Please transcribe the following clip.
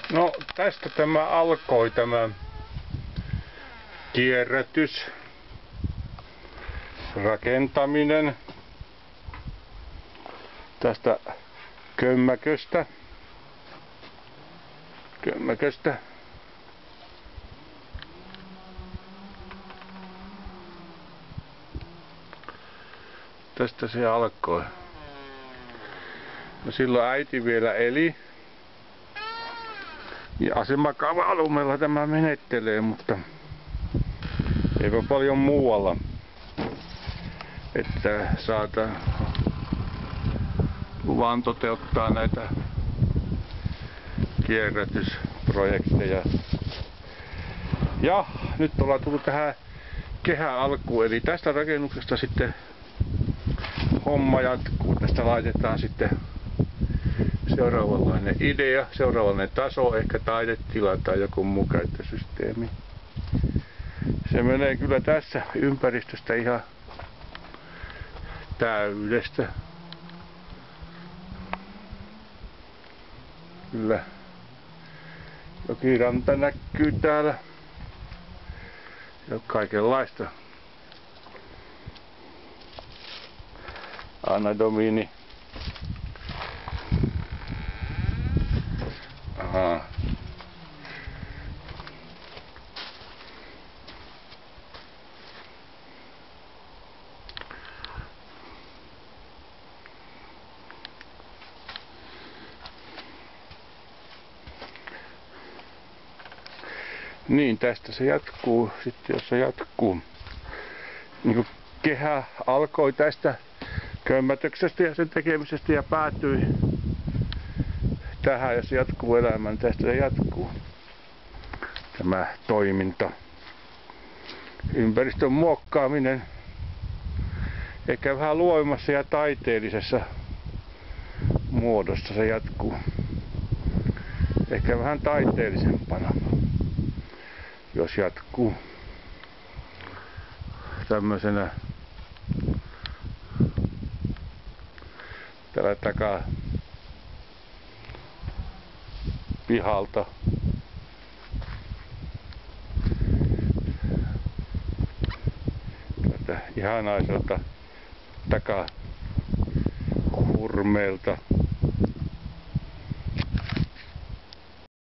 No tästä tämä alkoi tämä kierrätys, rakentaminen tästä kömmäköstä. Tästä se alkoi. No silloin äiti vielä eli. Ja asemakaava-alumeella tämä menettelee, mutta eipä paljon muualla, että saata luvan toteuttaa näitä kierrätysprojekteja. Ja nyt ollaan tullut tähän kehän alkuun, eli tästä rakennuksesta sitten homma jatkuu. Tästä laitetaan sitten seuraavanlainen idea, seuraavanlainen taso, ehkä taidetila tai joku muu käyttösysteemi. Se menee kyllä tässä ympäristöstä ihan täydestä. Kyllä jokiranta näkyy täällä. Ja kaikenlaista. Anna Domini. Aha. Niin, tästä se jatkuu sitten, jos se jatkuu. Niin kuin kehä alkoi tästä kömmätyksestä ja sen tekemisestä ja päätyi tähän, jos jatkuu elämään, tästä se jatkuu tämä toiminta. Ympäristön muokkaaminen ehkä vähän luovemmassa ja taiteellisessa muodossa se jatkuu. Ehkä vähän taiteellisempana, jos jatkuu tämmöisenä tällä takaa pihalta. Tätä ihanaiselta takahurmeelta.